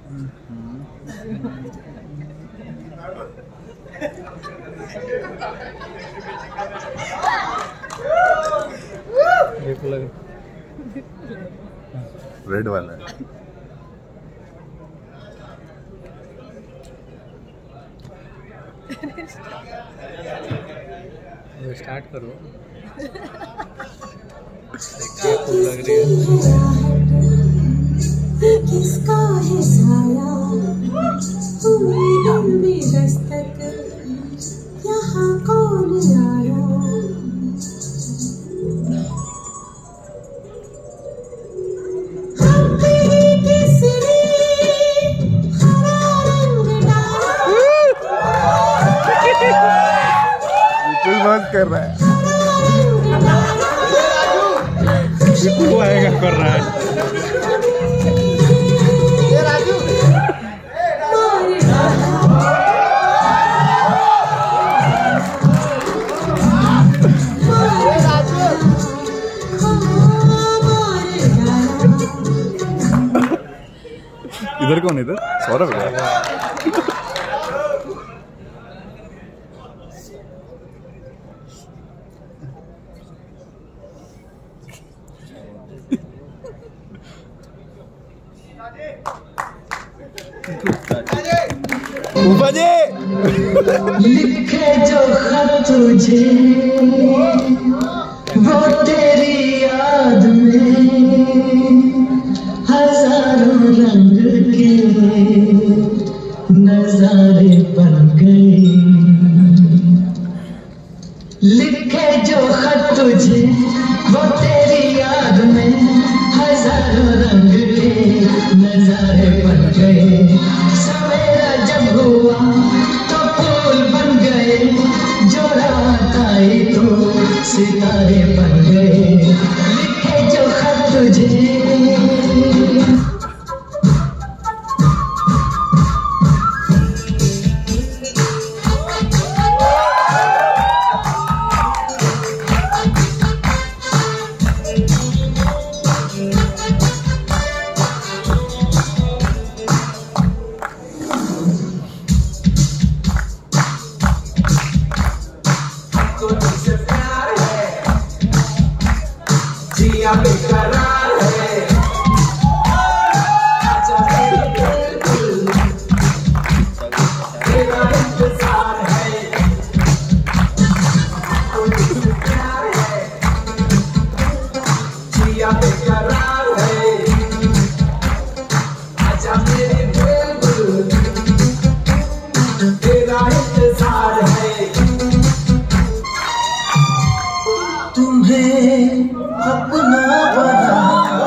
Red वाला है। Start करो। क्या खूब लग रही है। किसका है साया तुम्हें लंबी दस्तक यहाँ कौन आया। हम तेरी केसरी हरा रंग बिल्कुल बात कर रहा है। बिल्कुल आएगा कर रहा है। इधर कौन? इधर सौरभ है। लिखे जो खत तुझे वो तेरी याद में हजारों रंग के नजारे बन गए। लिखे जो खत तुझे वो तेरी याद में हजारों रंग के नजारे बन गए। सवेरा जब हुआ तो फूल बन गए, जो रात आई तो सितारे बन गए। लिखे जो खत तुझे जिया बेकरार है। आजा मेरे दिल तेरा इंतजार है। तुझसे प्यार है। जिया बेकरार है। आजा मेरे दिल तेरा इंतजार है। तुम्हें अपना बना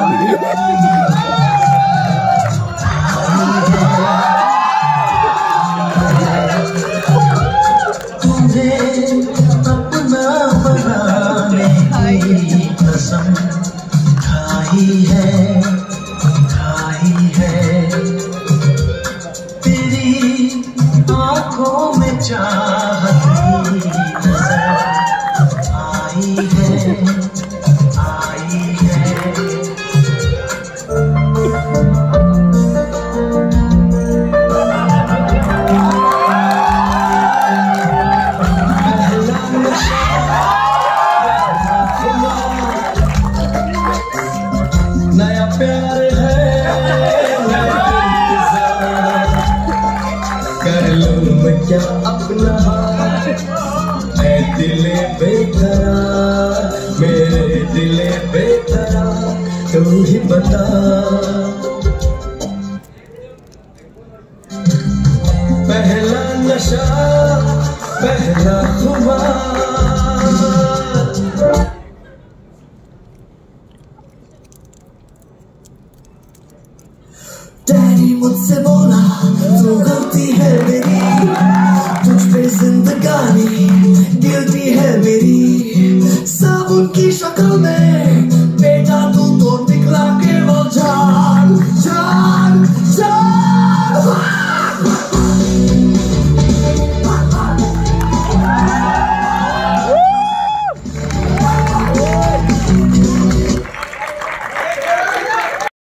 तुम्हें अपना बनाने की कसम खाई है तेरी आंखों में चाहत की नजर आई है। नया प्यार है, कर लूं मैं क्या अपना मैं दिले बेकरार, मेरे दिले बेकरार तू ही बता। पहला नशा पहला खुमार, डैडी मुझसे बोला तो गलती है मेरी, तुझ पे जिंदगानी गिरती है मेरी। साबुन की शक्ल में